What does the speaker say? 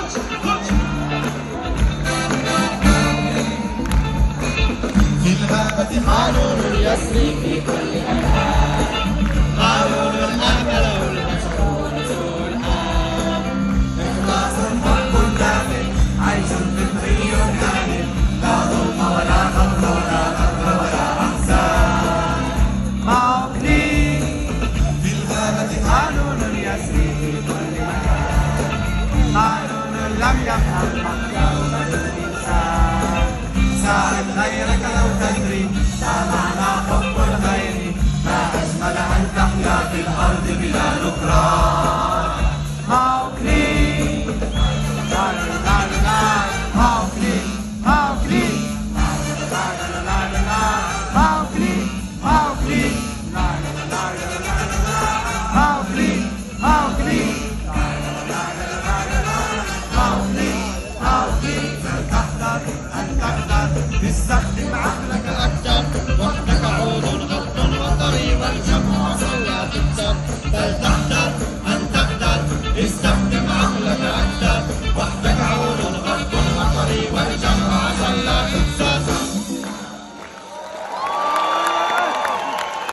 في الغابة قانون يسري في كل مكان، قانون أكله البشر الآن. إخلاص حب دافئ، عيش فطري هادئ، لا ظلم ولا قهر ولا قهر ولا أحزان. موطني في الغابة قانون يسري في كل مكان، قانون لم يفهم مقدار الإنسان. ساعد غيرك لو تدري ما معنى حب الغير، ما أجمل أن تحيا في الأرض بلا نكران. موكلي لا لا لا لا، موكلي موكلي لا لا لا لا لا، موكلي موكلي لا لا لا لا لا، موكلي موكلي لا لا لا لا لا، موكلي موكلي. فلتحذر أن تحذر، استخدم عقلك